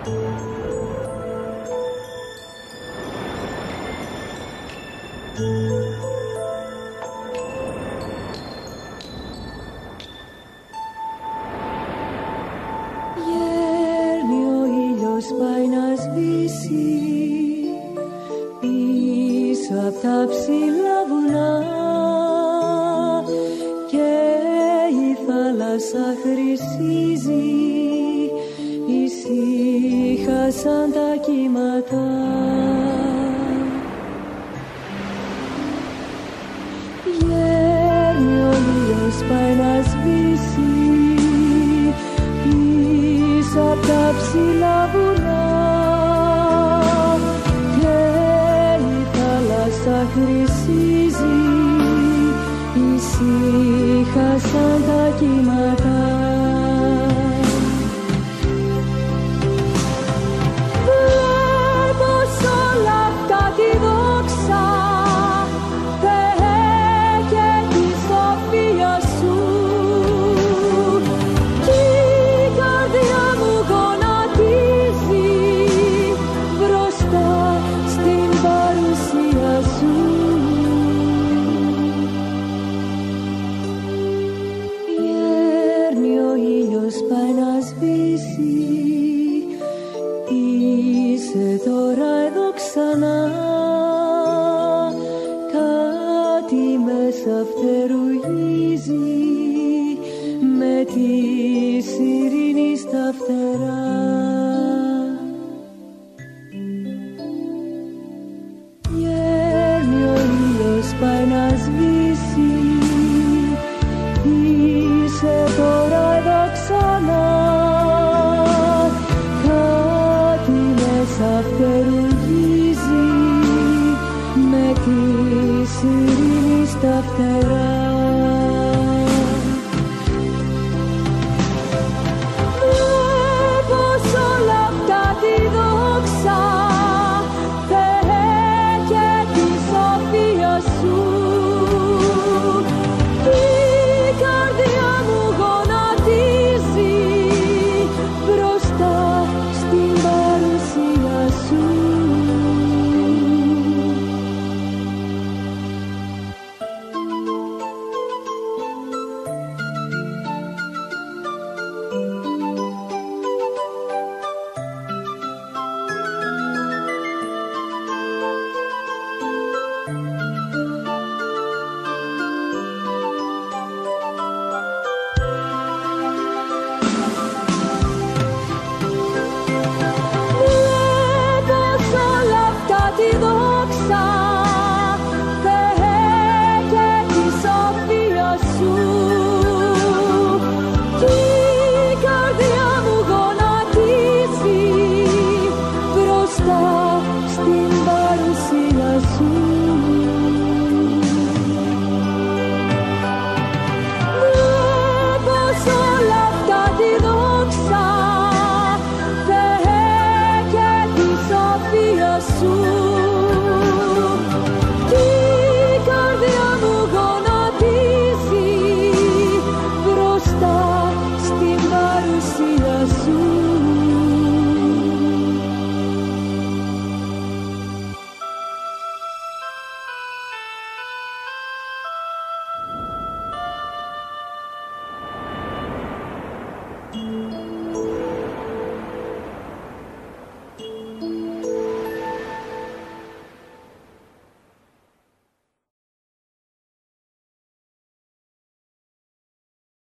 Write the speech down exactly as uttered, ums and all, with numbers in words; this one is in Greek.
Γέρνει ο ήλιος πάει να σβήσει πίσω απ' τα ψηλά βουνά και η θάλασσα χρυσίζει, ησύχασαν τα κύματα. Γέρνει ο ήλιος πάει να σβήσει πίσω απ' τα ψηλά βουνά και η θάλασσα χρυσίζει, ησύχασαν τα κύματα. Βλέπω σ' όλα αυτά τη δόξα, Θεέ, και τη σοφία σου, κι η καρδιά μου γονατίζει μπροστά στην παρουσία σου. Γέρνει ο ήλιος πάει να σβήσει, είσαι τώρα εδώ ξανά, κάτι μέσα φτερουγίζει με τη ειρήνη στα φτερά. Γέρνει ο ήλιος πάει να σβήσει, είσαι τώρα